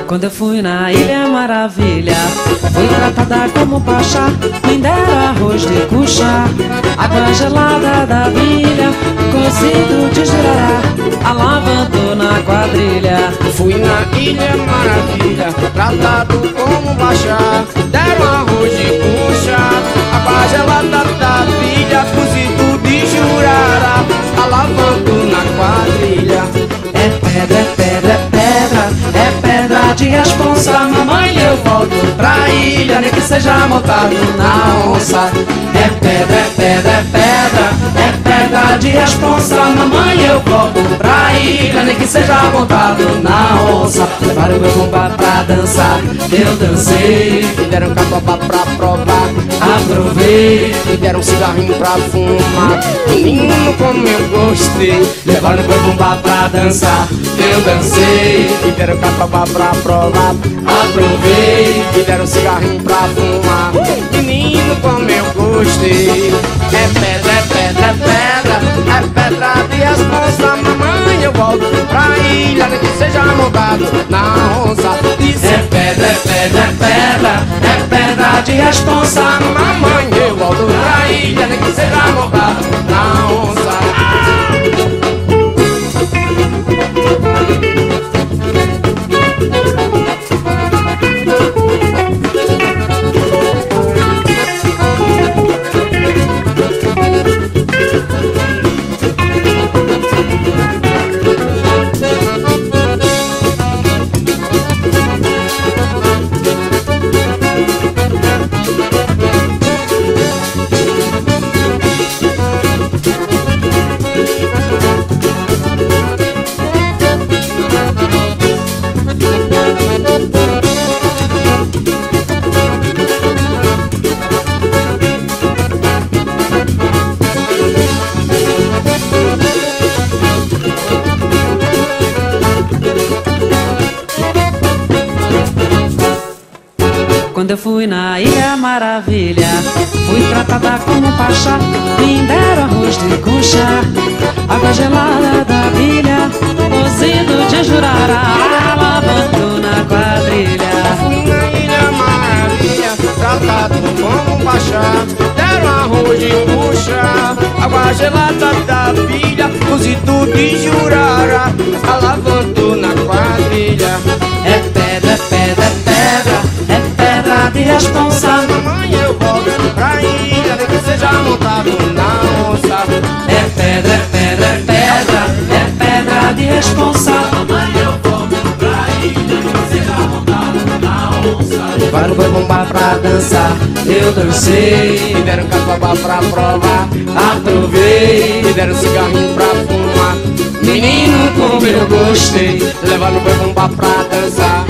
Quando eu fui na Ilha Maravilha, fui tratada como pachá. Me deram arroz de cuchá, água gelada da bilha, cozido de jurará, alavando na quadrilha. Fui na Ilha Maravilha, tratado como pachá. Deram arroz de cuchá, água gelada da bilha, cozido de jurará, alavando na quadrilha. É pedra, é pedra, é pedra, é pedra de responsa. Mamãe, eu volto pra ilha, nem que seja montado na onça. É pedra, é pedra, é pedra, é pedra de responsa. Mamãe, eu volto pra ilha, nem que seja montado na onça. Levaram meu bumbá pra dançar, eu dancei. Me deram catuaba pra provar, aprovei. me deram cigarrinho pra fumar. Menino, como eu gostei. Levaram meu bumbá pra dançar, eu dancei. Me deram catuaba pra provar, Aprovei. me deram cigarrinho pra fumar. Menino, como eu gostei. É pedra, é pedra, é pedra, é pedra de responsa. Mamãe, eu volto pra ilha, nem que seja montado na onça. Isso É pedra, é pedra, é pedra, é pedra de responsa. mamãe, eu volto pra ilha, nem que seja montado na onça. Quando eu fui na Ilha Maravilha, fui tratada como pachá. Me deram arroz de cuchá, água gelada da bilha, cozido de jurará, lavando na quadrilha. Fui na Ilha Maravilha, tratado como pachá. Deram arroz de puxa, água gelada da bilha, cozido de jurará, alavando na quadrilha. É pedra, é pedra, é pedra, é pedra de responsa. Mamãe, eu volto pra ilha, nem que seja montado na onça. É pedra, é pedra, é pedra, é pedra de responsa. Mamãe, eu volto pra ilha, nem que seja montado na onça. Levaram boi bomba pra dançar, Eu dancei, me deram catuaba pra provar, aprovei. me deram cigarrinho pra fumar. Menino, como eu gostei. Levaram boi bomba pra dançar,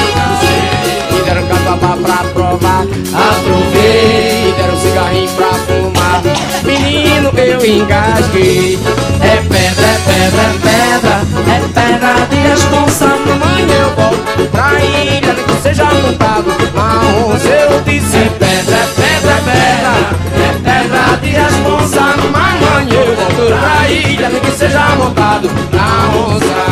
me deram catuaba pra provar, Aprovei. me deram cigarrinho pra fumar. Menino, eu engasguei. É pedra, é pedra, é pedra, é pedra de responsa. Mamãe, eu volto pra ilha, nem que seja montado na onça. Eu disse É pedra, é pedra, é pedra, é pedra de responsa. mamãe, eu volto pra ilha, nem que seja montado na onça.